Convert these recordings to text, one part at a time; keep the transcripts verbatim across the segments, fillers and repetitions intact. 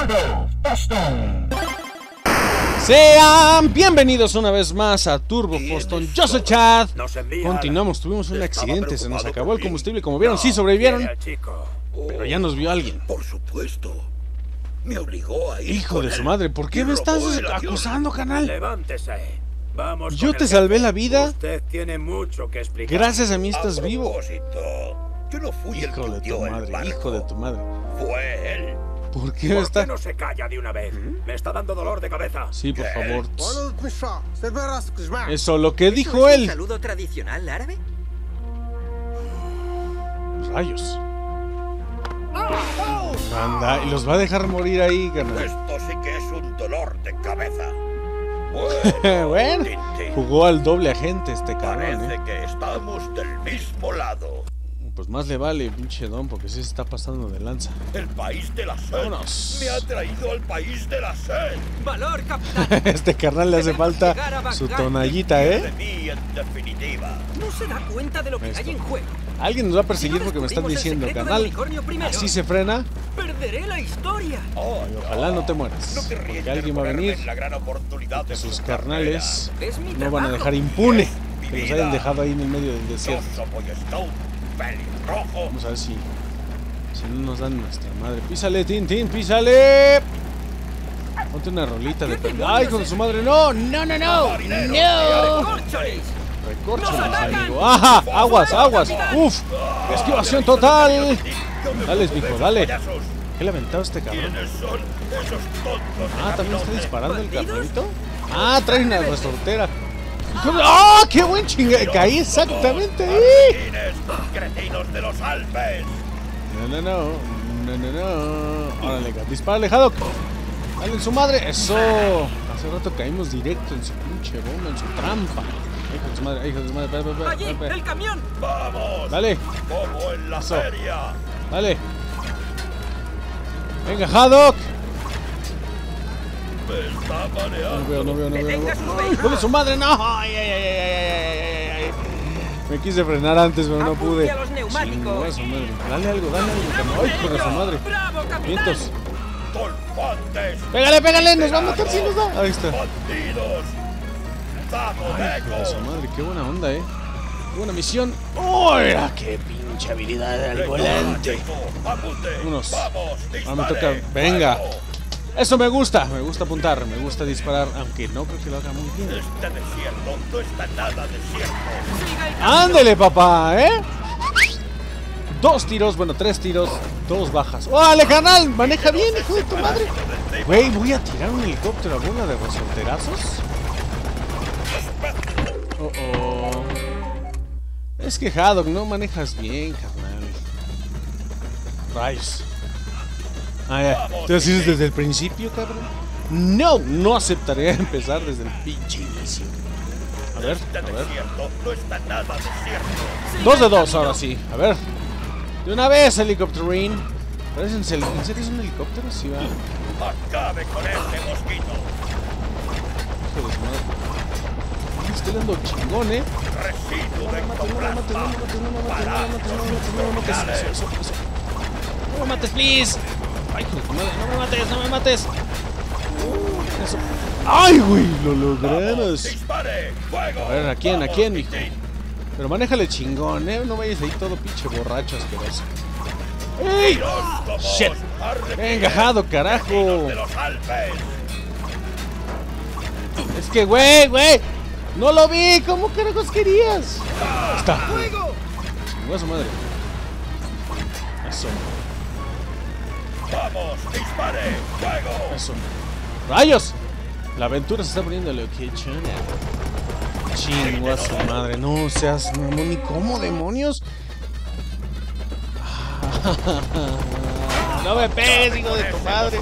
Chicago Boston. Sean bienvenidos una vez más a Turbo Boston. Yo soy Chad. Continuamos, tuvimos un accidente, se nos acabó el combustible. Como vieron, sí sobrevivieron, pero ya nos vio alguien. Por supuesto. Me obligó a ir. Hijo de su madre, ¿por qué me estás acusando, canal? Levántese. Vamos. Yo te salvé la vida. Usted tiene mucho que explicar. Gracias a mí estás vivo. Yo no fui el Hijo que de tu hundió el madre, barco. hijo de tu madre. Fue él. ¿Por qué ¿Por está? qué no se calla de una vez? Me está dando dolor de cabeza. Sí, por favor. Eso. Eso, lo que dijo él. ¿Saludo tradicional árabe? Rayos. Anda, y los va a dejar morir ahí, carnal. Esto sí que es un dolor de cabeza. Bueno, Tintín, jugó al doble agente este cabrón, parece eh. que estamos del mismo lado. Pues más le vale, pinche don, porque sí se está pasando de lanza. El país de la sed. Vámonos. Me ha traído al país de la sed. ¡Valor, capitán! Este carnal le hace falta su tonallita, De ¿eh? mí, en definitiva. No se da cuenta de lo que Esto. hay en juego. Alguien nos va a perseguir porque me están diciendo, carnal, así se frena. Perderé la historia. Oh, Y ojalá no te mueras, No querría porque alguien va a venir. interponerme en la gran oportunidad de Sus su carnales Es mi no van a trabajo. dejar impune Mi que los vida. hayan dejado ahí en el medio del carrera. desierto. Yo soy Scout, pelirrojo. Vamos a ver si, si no nos dan nuestra madre. Písale, Tintín, písale. Ponte una rolita de perro. ¡Ay, con su madre! ¡No! ¡No, no, no! ¡No! ¡Córcholis! Recórcholis, amigo. ¡Ajá! ¡Aguas, aguas! ¡Uf! ¡Esquivación total! Dale, mijo, dale. ¿Qué le ha aventado este cabrón? ¿Quiénes son esos tontos? Ah, ¿también está disparando el ¿Bandidos? carnalito? Ah, trae una resortera. ¡Ah! ¡Qué buen chinga! Caí exactamente ahí. ¡Martínez, cretinos de los Alpes! No, no, no. No, no, no. Órale, dispárale, Haddock. Dale en su madre. Eso. Hace rato caímos directo en su pinche bomba, en su trampa. Hijo de su madre, hijo de su madre. Espera, espera, ¡Allí! espera. ¡El camión! ¡Vamos! Dale, ¡Como en la Eso. feria! dale. Venga, Haddock. ¡Me está No mareando! veo, no veo, no veo. Detenga su ¡Ay, vehículo. hijo de su madre! ¡No! ¡Ay, ay, ay, ay, ay, ay, ay, ay! Me quise frenar antes, pero no Apunte pude. a los neumáticos. Chingó a su madre. Dale algo, dale algo. carnal. ¡Ay, hijo de su madre! ¡Bravo, capitán! Vientos. ¡Dolfantes! ¡Pégale, pégale! ¡Nos va a matar si nos da! Ahí está. ¡Bandidos! ¡Vamos, Ay, hijo de su Eco! madre, qué buena onda, eh. Qué buena misión. ¡Hola! ¡Qué pinche habilidad al volante! ¡Apunte! Vámonos. ¡Vamos! Ahora me dispare. toca. ¡Venga! ¡Fuego! Eso me gusta. Me gusta apuntar, me gusta disparar. Aunque no creo que lo haga muy bien. Este desierto no está nada desierto. ¡Siga el camión! ¡Ándele, papá! ¿Eh? Dos tiros, bueno, tres tiros, dos bajas. ¡Órale, carnal! ¡Maneja bien, hijo de tu madre! Güey, voy a tirar un helicóptero a alguna de resorterazos. Oh, oh. Es que Haddock, no manejas bien, carnal. Rayos. Ah, ya. ¿Te vas a ir desde el principio, cabrón? No, no aceptaré empezar desde el pinche inicio. A ver, Este a ver. desierto no está nada desierto. Dos de dos, ahora sí. A ver. De una vez, helicópterín. ¿Parece en serio ¿en serio es un helicóptero? Sí, va. Acabe con este mosquito. Hijo de su madre. Ay, estoy dando chingón, eh. Residuo de No me mates, no me mates, no me mates, no me mates, no me mates, no me mates, no me mates. Eso, eso, eso. No me mates, please. Ay, hijo de tu madre, no me mates, no me mates. Eso. Ay, güey, lo logramos. ¡Dispare! ¡Fuego! A ver, ¿a quién? ¿A Vamos, quién, mijo? Tintín. Pero manéjale chingón, eh. No vayas ahí todo pinche borracho asqueroso. ¡Ey! Los Shit. lobos arrepienten Venga, Haddock, carajo. de los Alpes. Es que, güey, güey. No lo vi. ¿Cómo carajos querías? Ahí está. ¡Fuego! Chingó a su madre. Eso, ¡Vamos! ¡Dispare! ¡Fuego! eso. ¡Rayos! La aventura se está poniendo lo que chona. Chingo a su madre. No seas mamón. ¿Ni cómo, demonios? No me pegues, hijo de tu madre.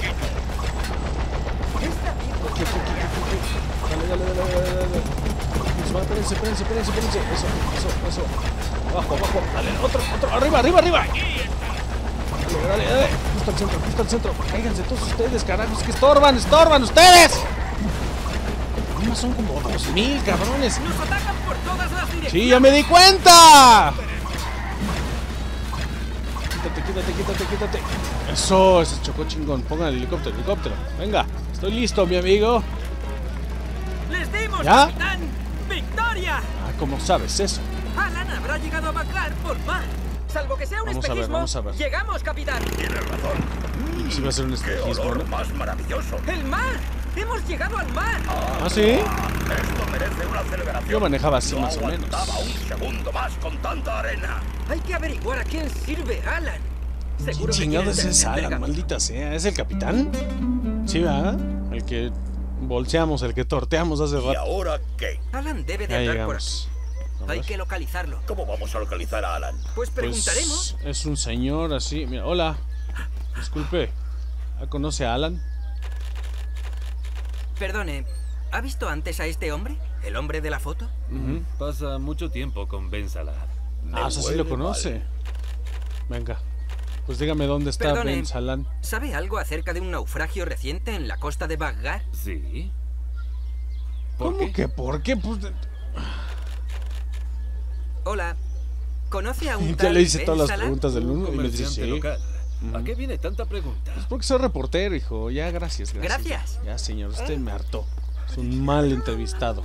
Dale, dale, dale, dale, dale, dale. Espérense, espérense, espérense, espérense. Eso, eso, eso. Abajo, abajo. Dale, otro, otro. Arriba, arriba, arriba. Dale, dale, dale. Justo al centro, justo al centro. Cáiganse todos ustedes, carajos, que estorban, estorban ustedes. Nomás son como dos mil, cabrones. ¡Nos atacan por todas las direcciones! Sí, ya me di cuenta. Quítate, quítate, quítate, quítate. Eso, ese chocó chingón. Pongan el helicóptero, helicóptero. Venga, estoy listo, mi amigo. ¡Les dimos, ¿Ya? capitán! ¡Victoria! Ah, ¿cómo sabes eso? Alan habrá llegado a Bagdad por mar. Salvo que sea un Vamos a ver, espejismo. vamos a ver. Llegamos, capitán. Tienes razón. Si va a ser un ¡Qué espejismo, olor ¿no? más maravilloso! ¡El mar! ¡Hemos llegado al mar! ¿Ah, sí? Esto merece una celebración. Yo manejaba así, No más o menos. aguantaba un segundo más con tanta arena. Hay que averiguar a quién sirve Alan. ¿Quién Seguro que chingados quiere es terminar Alan, de maldita sea? ¿Es el capitán? Sí, ¿verdad? El que bolseamos, el que torteamos hace ¿Y rato. ahora qué? Alan debe de Ya andar por aquí. llegamos. A Hay ver. que localizarlo. ¿Cómo vamos a localizar a Alan? Pues preguntaremos. Pues es un señor así. Mira, hola. Disculpe. ¿Conoce a Alan? Perdone, ¿ha visto antes a este hombre? ¿El hombre de la foto? Ujú. Pasa mucho tiempo con Ben Salah. Ah, o sea, sí lo conoce. Venga. Pues dígame dónde está Perdone. Ben Salah. ¿Sabe algo acerca de un naufragio reciente en la costa de Bagdad? ¿Sí? ¿Por ¿Cómo qué? que por qué? Pues, Hola. ¿Conoce a un ya tal le hice Ben todas las Salah? preguntas del Un mundo y me dice comerciante sí. local. ¿A qué viene tanta pregunta? Porque soy reportero, hijo. Ya, gracias, gracias. Gracias. Ya, señor, usted me hartó. Es un mal entrevistado.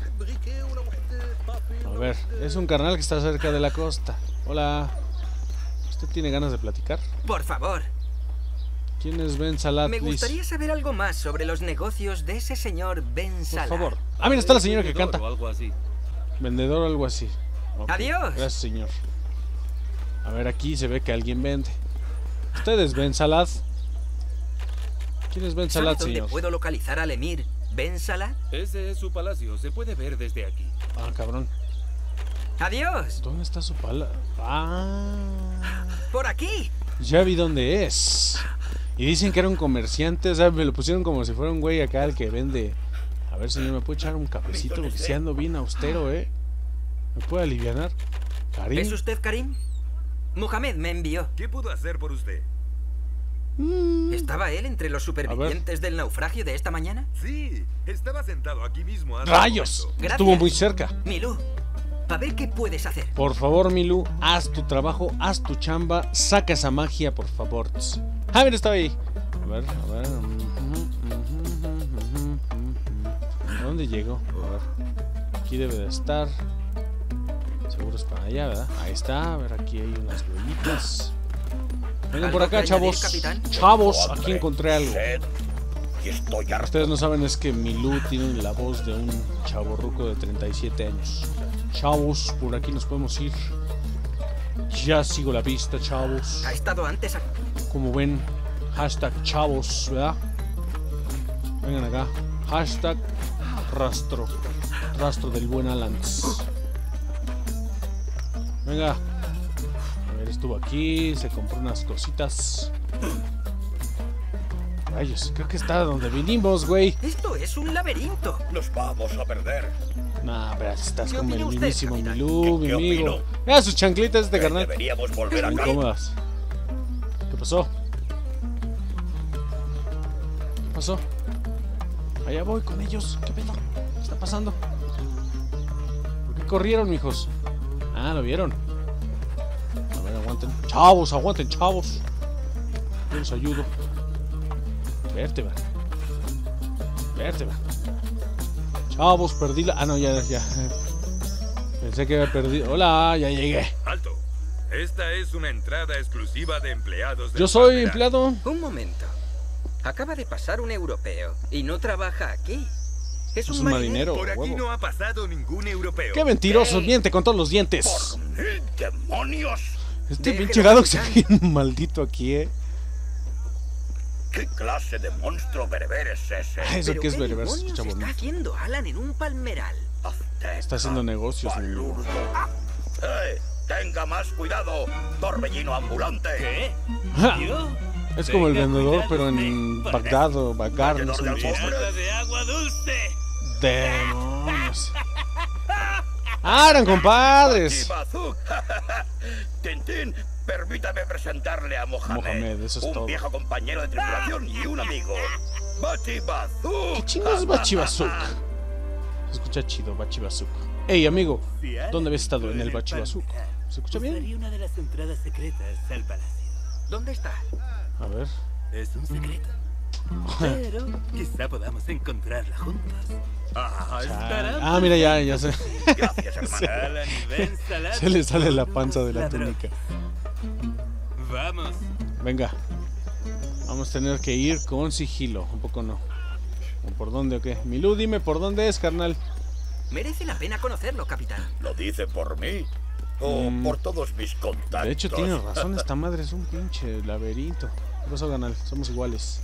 A ver, es un carnal que está cerca de la costa. Hola. ¿Usted tiene ganas de platicar? Por favor. ¿Quién es Ben Salah? Me please? gustaría saber algo más sobre los negocios de ese señor Ben Por Salah. favor. Ah, mira, está la señora que Vendedor canta. O algo así. Vendedor o algo así. Ok, Adiós. Gracias, señor. A ver, aquí se ve que alguien vende. ¿Usted es Ben Salah? ¿Quién es Ben ¿Sabe Salah, dónde señor? puedo localizar al emir Ben Salah? Ese es su palacio. Se puede ver desde aquí. Ah, cabrón. Adiós. ¿Dónde está su pala? Ah. Por aquí. Ya vi dónde es. Y dicen que era un comerciante, o sea, me lo pusieron como si fuera un güey acá el que vende. A ver, señor, ¿me puede echar un cafecito? Porque si ando bien austero, ¿eh? ¿Me puede alivianar? Karim. ¿Es usted Karim? Mohamed me envió. ¿Qué puedo hacer por usted? Mm, ¿Estaba él entre los supervivientes del naufragio de esta mañana? Sí, estaba sentado aquí mismo. hace ¡Rayos! un momento. Gracias. Estuvo muy cerca. Milú, a ver qué puedes hacer. Por favor, Milú, haz tu trabajo, haz tu chamba, saca esa magia, por favor. Ah, mira, estaba ahí. A ver, a ver. ¿A dónde llegó? A ver. Aquí debe de estar. Seguro es para allá, ¿verdad? Ahí está. A ver, aquí hay unas huellitas. Vengan por ¿Algo que acá, añadir, chavos. capitán? Chavos, Tengo aquí hambre, encontré algo. sed, y estoy harto. Ustedes no saben, es que Milú tiene la voz de un chavorruco de treinta y siete años. Chavos, por aquí nos podemos ir. Ya sigo la pista, chavos. ¿Ha estado antes aquí? Como ven, hashtag chavos, ¿verdad? Vengan acá. Hashtag rastro. Rastro del buen Alans. Venga. A ver, estuvo aquí, se compró unas cositas. Rayos, creo que está donde vinimos, güey. Esto es un laberinto. Nos vamos a perder. Nah, pero estás ¿Qué como el opina usted, mismísimo capitán? Milú, mi ¿Qué- qué amigo. opino? Mira sus chanclitas este Que carnal. Deberíamos volver Muy acá. cómodas. ¿Qué pasó? ¿Qué pasó? Allá voy con ellos. ¿Qué pedo? ¿Qué está pasando? ¿Por qué corrieron, mijos? Ah, lo vieron. A ver, aguanten. Chavos, aguanten, chavos. Yo los ayudo. Vértebra. Vértebra. Chavos, perdí la... Ah, no, ya, ya. Pensé que había perdido... Hola, ya llegué. Alto. Esta es una entrada exclusiva de empleados del Yo soy Palmeral. empleado. Un momento. Acaba de pasar un europeo y no trabaja aquí. Es un, Es un marinero. Por aquí huevo. no ha pasado ningún europeo. ¡Qué mentiroso! ¿Qué? Miente con todos los dientes. ¡Por mil demonios! Este Déjelo, pinche gado que se capitán. bien maldito aquí, eh. ¿Qué clase de monstruo bereber es ese? Ah, eso ¿Pero que es qué bereber, se demonios escucha está bonito. haciendo Alan en un palmeral? Azteca, Está haciendo negocios, mi amigo. palurdo. ¡Eh! ¡Tenga más cuidado! ¡Torbellino ambulante! ¿Qué? Ja, ¿Yo? es como el Tenga vendedor, cuidado pero en usted. Bagdad o Bagdad, no sé Valledor de mucho. alfombra. Nada de agua dulce. Demonios. ¡Ah, eran compadres! Batibazú. Tintín, permítame presentarle a Mohamed. Mohamed, eso es un todo. viejo compañero de tripulación y un amigo. Batibazú. ¿Qué chingados es Bachibazuk? Se escucha chido, Bachibazuk. Ey, amigo, ¿dónde habías estado en el Bachibazuk? ¿Se escucha bien? Sería una de las entradas secretas al palacio. ¿Dónde está? A ver. Es un secreto. Pero quizá podamos encontrarla juntos. Ah, estará Ah, mira, ya, ya sé. Gracias, hermano. a la nivel salada. Se le sale la panza de la túnica. Vamos. Venga. Vamos a tener que ir con sigilo. Un poco no. ¿O por dónde o qué? Milú, dime por dónde es, carnal. Merece la pena conocerlo, capitán. ¿Lo dice por mí? ¿O Mm. por todos mis contactos? De hecho, tienes razón. Esta madre es un pinche laberinto. ¿Qué pasó, carnal? Somos iguales.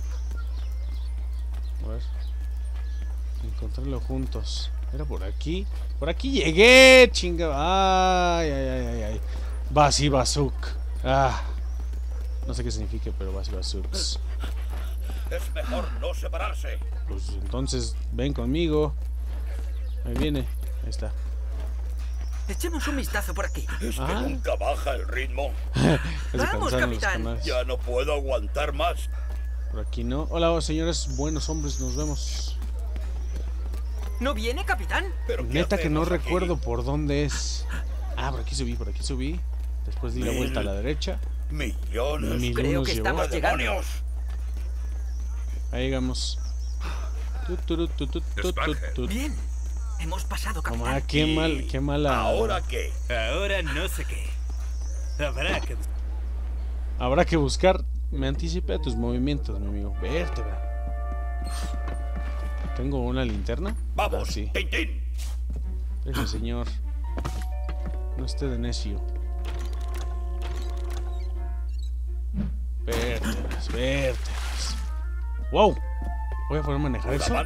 A ver. Encontrarlo juntos. Era por aquí. Por aquí llegué, chinga. Ay, ay, ay, ay, ay. Basi Bazuk. Ah. No sé qué significa, pero Basi Bazuks. Es mejor no separarse. Pues entonces, ven conmigo. Ahí viene. Ahí está. Echemos un vistazo por aquí. Es que Ah. nunca baja el ritmo. Ya se Vamos, cansaron los capitán. canales. Ya no puedo aguantar más. Por aquí no. Hola, señores buenos hombres. Nos vemos. ¿No viene, capitán? ¿Pero qué Neta que no hacemos aquí? recuerdo por dónde es. Ah, por aquí subí, por aquí subí. Después di la Mil. vuelta a la derecha. Millones. Milú Creo nos que llevó. estamos llegando. ¡Demonios! Ahí llegamos. Tu, tu, tu, tu, tu, tu, tu. Bien. Hemos pasado, Mamá, capitán. qué mal, qué mala. ¿Ahora qué? Ahora no sé qué. Habrá que... Habrá que buscar. Me anticipé a tus movimientos, mi amigo. Vértebra. ¿Tengo una linterna? Vamos, Ah, sí. Tintín. Ese señor. No esté de necio. Vértebras, vértebras. ¡Wow! Voy a poder manejar La eso. mano.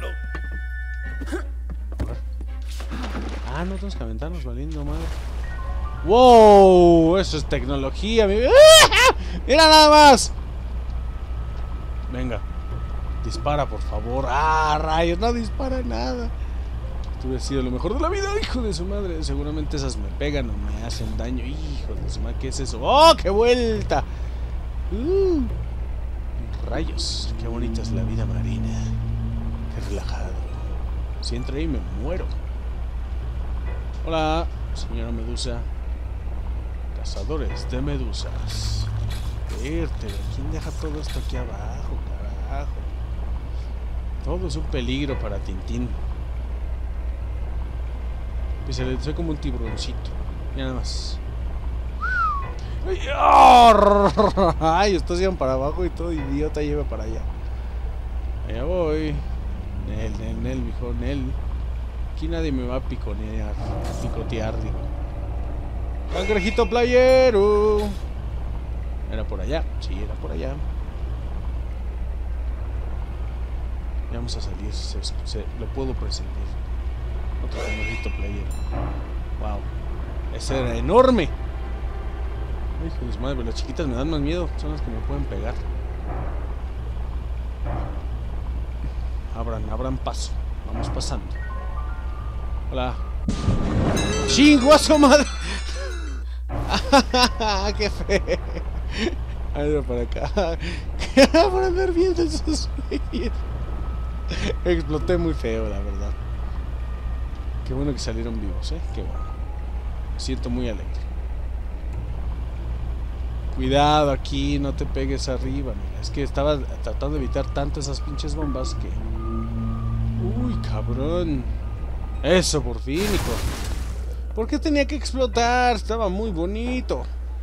Ah, no tenemos que aventarnos valiendo madre. ¡Wow! Eso es tecnología, mi... ¡Ah! ¡Mira nada más! Venga. Dispara, por favor. ¡Ah, rayos! No dispara nada. Esto hubiera sido lo mejor de la vida, hijo de su madre. Seguramente esas me pegan o me hacen daño. Hijo de su madre, ¿qué es eso? ¡Oh, qué vuelta! Uh, rayos, qué bonita es la vida marina. Qué relajado. Si entro ahí me muero. Hola, señora Medusa. Cazadores de medusas. Vértebra, ¿quién deja todo esto aquí abajo, carajo? Todo es un peligro para Tintín. Y se le soy como un tiburoncito. Mira nada más. ¡Ay! ¡Oh! Ay, estos iban para abajo y todo idiota lleva para allá. Allá voy. Nel, Nel, Nel, mijo, Nel. Aquí nadie me va a piconear. Picotear, digo. Cangrejito playero. Era por allá. Sí, era por allá. Ya vamos a salir. Se, se, lo puedo presentir. Otro cangrejito playero. Wow. Ese era enorme. Hijo de su madre, las chiquitas me dan más miedo. Son las que me pueden pegar. Abran, abran paso. Vamos pasando. Hola. ¡Chinguazo, madre! ¡Qué feo! A ver, para acá. Por andar viendo esos güeyes. Exploté muy feo, la verdad. Qué bueno que salieron vivos, ¿eh? Qué bueno. Me siento muy alegre. Cuidado aquí, no te pegues arriba, mira. Es que estaba tratando de evitar tanto esas pinches bombas que... Uy, cabrón. Eso, por fin, hijo. ¿Por qué tenía que explotar? Estaba muy bonito.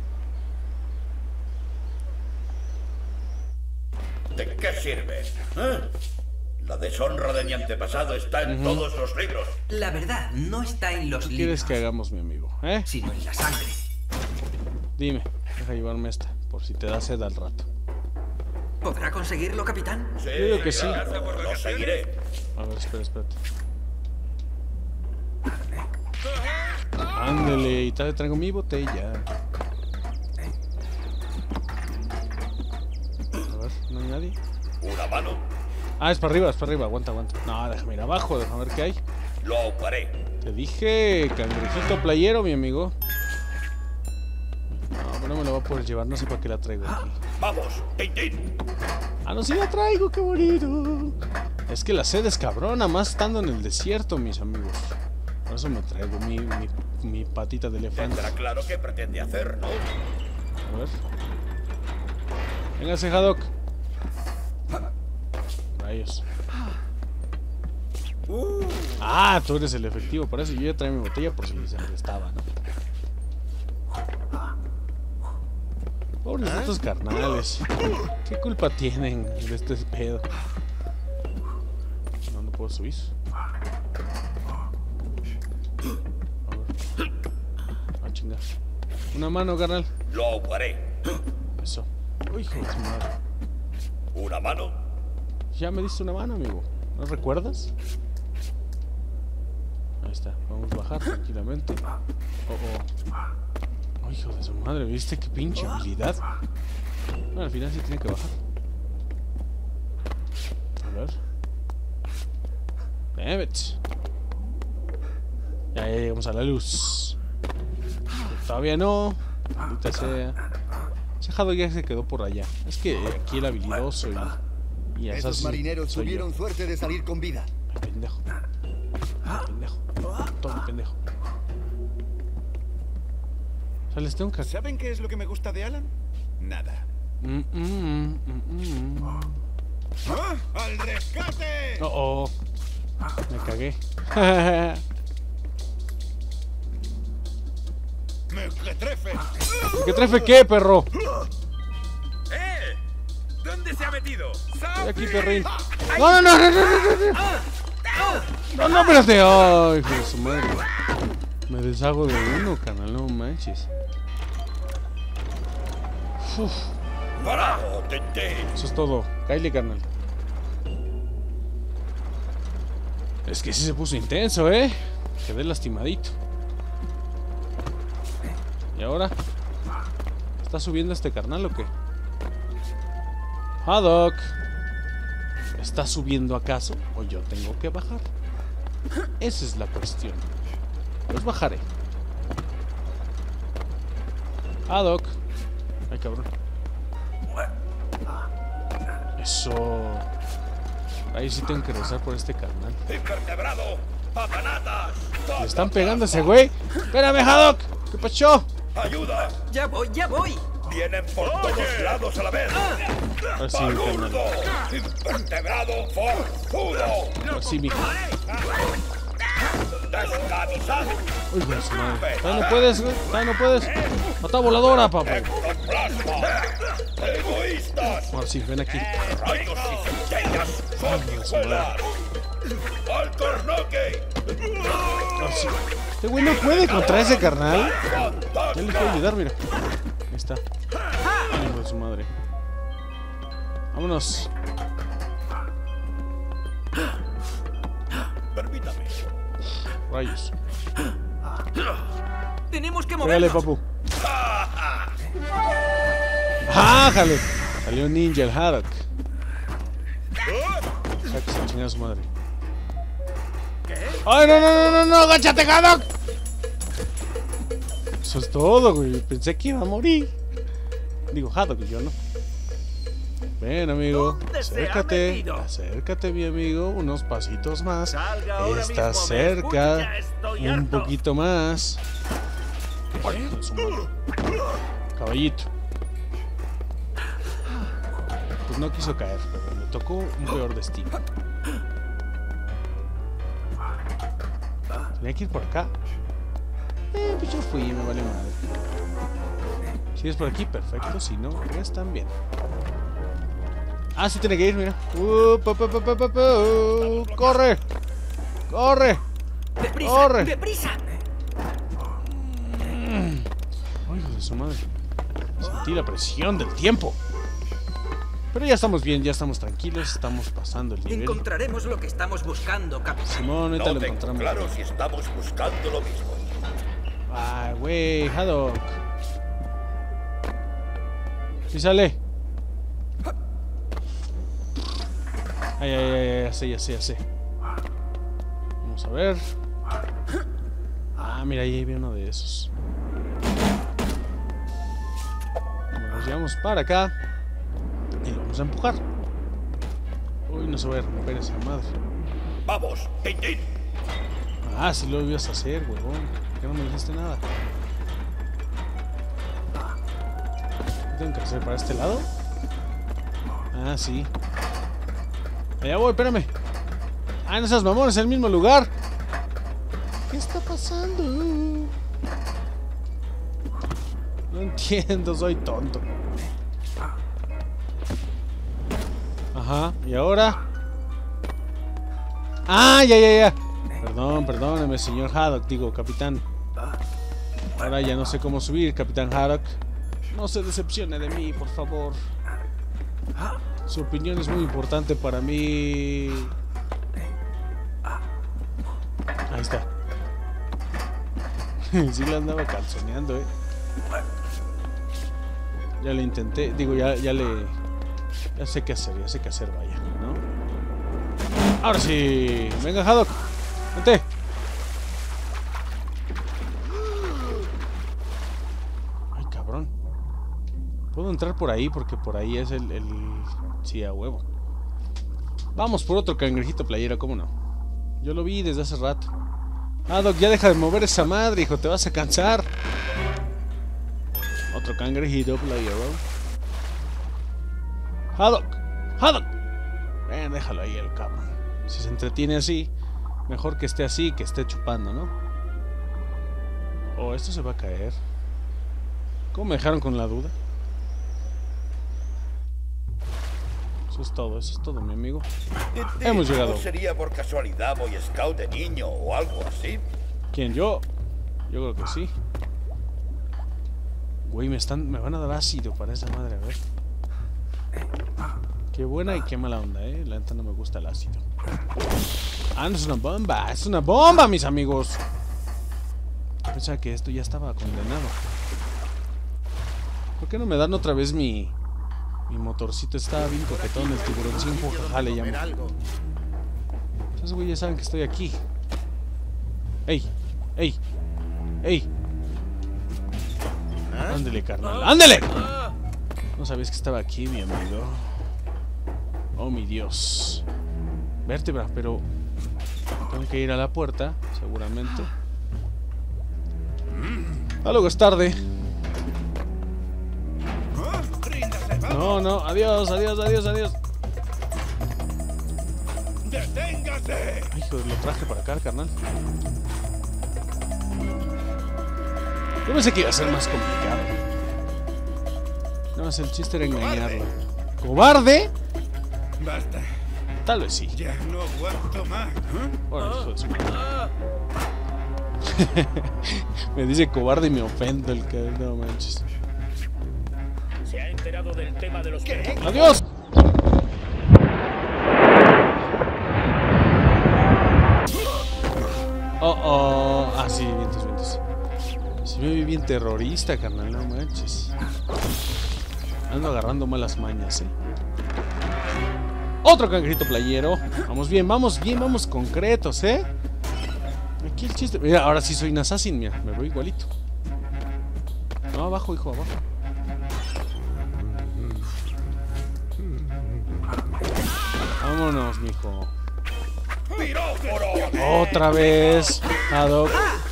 ¿De qué sirve? ¿Eh? La deshonra de mi antepasado está en todos los libros. La verdad no está en los ¿Qué libros, quieres que hagamos, mi amigo? ¿Eh? sino en la sangre. Dime, deja llevarme esta, por si te da sed al rato. ¿Podrá conseguirlo, capitán? Sí, Yo digo que sí. claro, lo seguiré. A ver, espera, espérate. Ándale, y te traigo mi botella. A ver, ¿no hay nadie? Una mano. Ah, es para arriba, es para arriba, aguanta, aguanta. No, déjame ir abajo, déjame ver qué hay. Lo ocuparé. Te dije, cangrejito playero, mi amigo. No, pero no me la voy a poder llevar, no sé para qué la traigo aquí. Vamos, Tintín. Ah, no, sí la traigo, qué bonito. Es que la sed es cabrona, más estando en el desierto, mis amigos. Por eso me traigo mi, mi, mi patita de elefante. Tendrá claro qué pretende hacer, ¿no? A ver. Véngase, Haddock. Rayos. Ah, tú eres el efectivo. Por eso yo ya traía mi botella por si les estaba, ¿no? Pobres estos carnales. ¿Qué culpa tienen de este pedo? No, no puedo subir. A ver. Ah, chingar. Una mano, carnal. Lo haré. Eso. Uy, hijo de su madre. ¿Una mano? Ya me diste una mano, amigo. ¿No recuerdas? Ahí está. Vamos a bajar tranquilamente. Oh, oh. Oh, hijo de su madre. ¿Viste qué pinche habilidad? Bueno, al final sí tiene que bajar. A ver. Damn it. Ya, ya llegamos a la luz. Todavía no. Maldita sea. Ese Haddock ya se quedó por allá. Es que aquí el habilidoso y, y Esos marineros tuvieron suerte de salir con vida. Pendejo. Pendejo. Todo pendejo. O sea, les tengo que... ¿Saben qué es lo que me gusta de Alan? Nada. Mm, mm, mm, mm. ¡Ah! ¡Al rescate! Oh, oh. Me cagué. ¡Me trefe! ¿Qué trefe qué, perro? ¡Eh! ¿Dónde se ha metido? Estoy aquí, perrín. No, no, no, no, no, no, no. No, no, espérate. Ay, hijo de su madre. Me deshago de uno, canal, no manches. Uf. ¡Bravo, Tintín! Eso es todo. Cállate, carnal. Es que sí se puso intenso, ¿eh? Quedé lastimadito. ¿Y ahora? ¿Está subiendo este carnal o qué? Haddock. ¿Está subiendo acaso? ¿O yo tengo que bajar? Esa es la cuestión. Pues bajaré. Haddock. Ay, cabrón. Eso. Ahí sí tengo que rezar por este carnal. ¡Invertebrado! ¡Papanatas! Le están pegando a ese güey. Espérame, Haddock. ¿Qué pasó? ¡Ayuda! Ya voy, ya voy. ¡Vienen por todos lados a la vez! Así, carnal. ¡Palurdo! ¡Invertebrado forzudo! Así, mijo. ¡Descamisado! Uy, güey, su madre. Todavía no puedes, güey. Todavía no puedes. Mata voladora, papá. ¡Ectoplasma! ¡Egoístas! Ahora sí, ven aquí. ¡Rayos y centellas! ¡Sanguijuelas! ¡Al cornoque! Ahora sí. Este güey no puede contra ese carnal. Ya le puedo ayudar, mira. Ahí está. Hijo de su madre. Vámonos. Permítame. Rayos. Tenemos que Pégale, movernos. papu. ¡Ah, jale! Salió ninja el Haddock. Sáquese a chingar a su madre. ¡Ay, no, no, no, no, no! ¡Agáchate, Haddock! Eso es todo, güey. Pensé que iba a morir. Digo, Haddock, yo no. Ven, amigo. ¿Dónde se ha Acércate. metido? Acércate, mi amigo. Unos pasitos más. Salga ahora Está mismo, ¿me cerca. escucha? Estoy Un harto. poquito más. Ay, hijo de su madre. Caballito. Pues no quiso caer, pero le tocó un peor destino. Tenía que ir por acá. Eh, pues yo fui, me vale madre. Si es por aquí, perfecto. Si no, pues también. Ah, sí tiene que ir, mira. Uh, pa, pa, pa, pa, pa, pa. ¡Corre! ¡Corre! ¡Deprisa! ¡Corre! ¡Deprisa! Ay, hijo de su madre. Sentí la presión del tiempo. Pero ya estamos bien, ya estamos tranquilos. Estamos pasando el nivel. Encontraremos lo que estamos buscando, capitán. Simón, ahorita No lo tengo encontramos. claro si estamos buscando lo mismo. Ay, güey, Haddock. Sí sale. Ay, ay, ay, ya sé, ya sé, ya sé. Vamos a ver. Ah, mira, ahí había uno de esos. Nos llevamos para acá. Y lo vamos a empujar. Uy, no se va a romper esa madre. ¡Vamos, Tintín! Ah, sí lo ibas a hacer, huevón. ¿Por qué no me dijiste nada? ¿Qué tengo que hacer para este lado? Ah, sí. Allá voy, espérame. Ah, no seas mamón, es el mismo lugar. ¿Qué está pasando? No entiendo, soy tonto. Ajá, ¿y ahora? Ah, ya, ya, ya. Perdón, perdóneme, señor Haddock, digo, capitán. Ahora ya no sé cómo subir, capitán Haddock. No se decepcione de mí, por favor. Su opinión es muy importante para mí. Ahí está. Sí la andaba calzoneando, eh. Ya le intenté, digo, ya, ya le... Ya sé qué hacer, ya sé qué hacer, vaya, ¿no? Ahora sí. Venga, Haddock. Vente. Ay, cabrón. Puedo entrar por ahí porque por ahí es el... el... Sí, a huevo. Vamos por otro cangrejito playero, ¿cómo no? Yo lo vi desde hace rato. Haddock, ya deja de mover esa madre, hijo, te vas a cansar. Otro cangrejito playero. Haddock, Haddock. Ven, déjalo ahí el cabrón. Si se entretiene así, mejor que esté así que esté chupando, ¿no? Oh, esto se va a caer. ¿Cómo me dejaron con la duda? Eso es todo, eso es todo, mi amigo. Hemos llegado. ¿No sería por casualidad Boy Scout de niño o algo así? ¿Quién, yo? Yo creo que sí. Güey, me están, me van a dar ácido para esa madre, a ver. Qué buena y qué mala onda, eh. La neta no me gusta el ácido. Ah, no es una bomba, es una bomba, mis amigos. Pensaba que esto ya estaba condenado. ¿Por qué no me dan otra vez mi... Mi motorcito? Está bien coquetón, el tiburoncín, jaja, le llamo. Esos güeyes ya saben que estoy aquí. ¡Ey! ¡Ey! ¡Ey! ¡Ándele, carnal! ¡Ándele! No sabías que estaba aquí, mi amigo. Oh, mi Dios. Vértebra, pero... Tengo que ir a la puerta, seguramente. Ah, luego es tarde. No, no, adiós, adiós, adiós, adiós. ¡Deténgase! Ay, hijo, lo traje para acá, carnal. Yo pensé que iba a ser más complicado. No, más el chiste era engañarlo. ¿Cobarde? Basta. Tal vez sí. Ya no aguanto más. ¿Eh? Ahora, hijo de su madre. Me dice cobarde y me ofendo el que... No manches. ¿Se ha enterado del tema de los perros? ¡Adiós! Oh, oh. Ah, sí, vientos, vientos. Se me ve bien terrorista, carnal, no manches. Ando agarrando malas mañas, eh. Otro cangrejito playero. Vamos bien, vamos bien, vamos concretos, eh. Aquí el chiste. Mira, ahora sí soy un assassin, mira, me veo igualito. No, abajo, hijo, abajo. Vámonos, mijo. Otra vez, Haddock.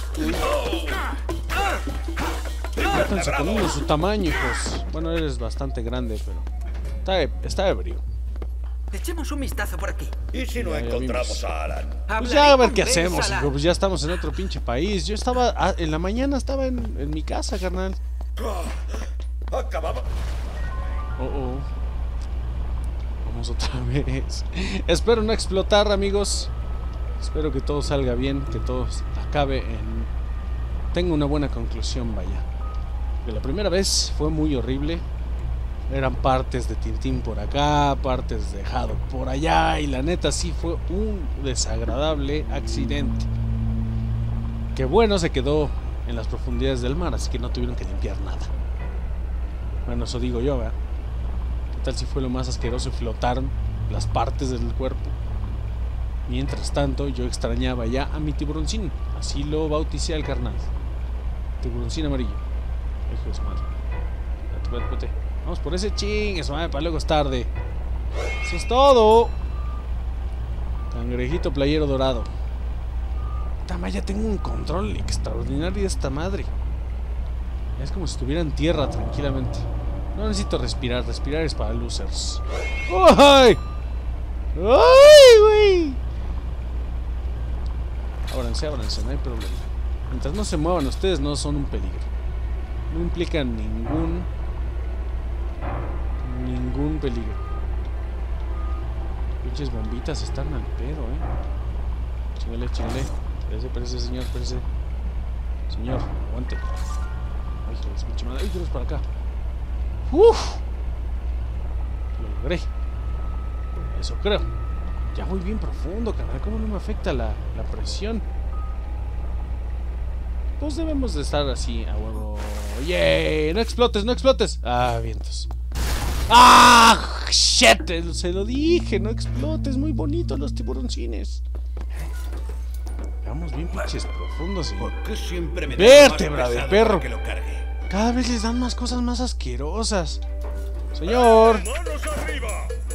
Métanse con uno de su tamaño, hijos. Bueno, eres bastante grande, pero está, e está ebrio. Echemos un vistazo por aquí. ¿Y si no Ya, ya encontramos vimos. a Alan? Pues ya a ver qué Hablaré con hacemos, Benzala. hijo. Pues ya estamos en otro pinche país. Yo estaba, ah, en la mañana estaba en, en mi casa, carnal. Acabamos. Oh, oh. Vamos otra vez. Espero no explotar, amigos. Espero que todo salga bien, que todo acabe en... Tenga una buena conclusión, vaya. Que la primera vez fue muy horrible. Eran partes de Tintín por acá, partes de Haddock por allá. Y la neta sí fue un desagradable accidente. Que bueno, se quedó en las profundidades del mar, así que no tuvieron que limpiar nada. Bueno, eso digo yo, ¿verdad? ¿Qué tal si fue lo más asqueroso y flotaron las partes del cuerpo? Mientras tanto, yo extrañaba ya a mi tiburoncín. Así lo bauticé al carnal. Tiburoncín amarillo. Hijo de su madre. Espérate, espérate, espérate. Vamos por ese ching, eso madre, para luego es tarde. Eso es todo. Cangrejito playero dorado. Tama, ya tengo un control extraordinario de esta madre. Es como si estuviera en tierra tranquilamente. No necesito respirar, respirar es para losers. ¡Ay! ¡Ay, güey! Ábranse, ábranse, no hay problema. Mientras no se muevan ustedes no son un peligro. No implican ningún... Ningún peligro. Pinches bombitas están al pedo, eh. Chíngale, chíngale. Espérese, espérese, señor, espérese. Señor, aguante. Ay, joder, es pinche madre. Ay, quiero para acá. Uf. Lo logré. Eso creo. Ya voy bien profundo, carnal. ¿Cómo no me afecta la, la presión? Pues debemos de estar así a huevo. ¡Yay! ¡No explotes, no explotes! Ah, vientos. ¡Ah! ¡Shit! Se lo dije, no explotes. Muy bonitos los tiburoncines. Vamos bien pinches profundos y... ¿Por qué siempre me vértebra de perro. que lo cargue? Cada vez les dan más cosas más asquerosas. Señor. ¡Manos arriba!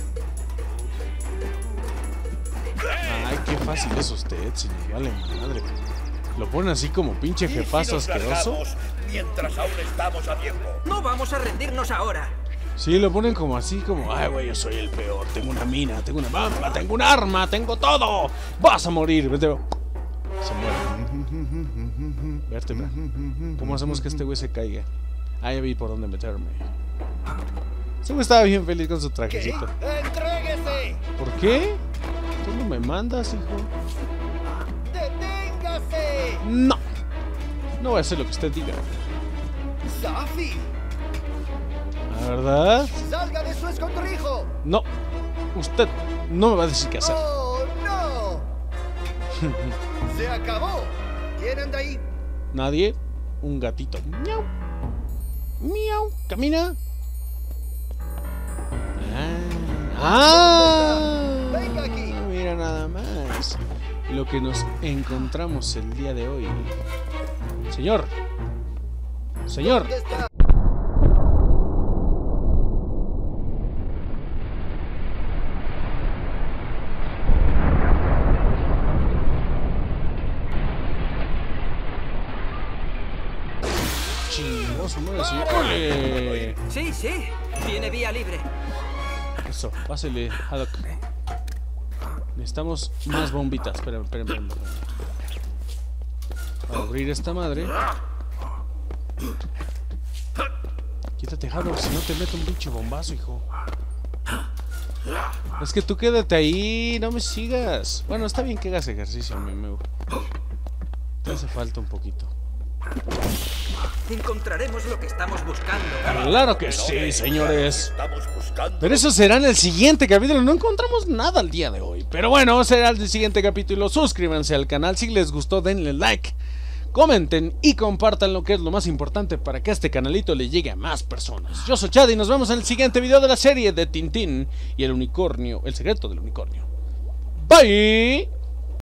Ay, qué fácil es usted, señor. Vale madre. Lo ponen así como pinche ¿Y si jefazo nos asqueroso. largamos mientras aún estamos a tiempo? No vamos a rendirnos ahora. Sí, lo ponen como así, como... Ay, güey, yo soy el peor. Tengo una mina, tengo una bamba, tengo un arma, tengo todo. Vas a morir. Vete. Se muere. Vértebra. ¿Cómo hacemos que este güey se caiga? Ah, ya vi por dónde meterme. Ese güey estaba bien feliz con su trajecito. ¡Entréguese! ¿Por qué? ¿Tú no me mandas, hijo? ¡Deténgase! No. No voy a hacer lo que usted diga. ¡Safi! ¿La verdad? ¡Salga de su escondrijo! No. Usted no me va a decir qué hacer. ¡Oh, no! ¡Se acabó! ¿Quién anda ahí? Nadie. Un gatito. Miau. Miau. Camina. Ah. Ah. Venga aquí. Mira nada más. Lo que nos encontramos el día de hoy. Señor. Señor. ¿Dónde está? Chingoso, madre, señor. ¡Ole! Sí, sí. Tiene vía libre. Eso, pásele, Haddock. Necesitamos más bombitas. Espérame, espérame, espérame. Para abrir esta madre. Quítate, Haddock, si no te meto un pinche bombazo, hijo. Es que tú quédate ahí, no me sigas. Bueno, está bien que hagas ejercicio, mi amigo. Te hace falta un poquito. Encontraremos lo que estamos buscando. Claro que sí, señores. Estamos buscando. Pero eso será en el siguiente capítulo. No encontramos nada el día de hoy. Pero bueno, será el siguiente capítulo. Suscríbanse al canal. Si les gustó, denle like. Comenten y compartan lo que es lo más importante para que este canalito le llegue a más personas. Yo soy Chad y nos vemos en el siguiente video de la serie de Tintín y el unicornio, el secreto del unicornio. Bye.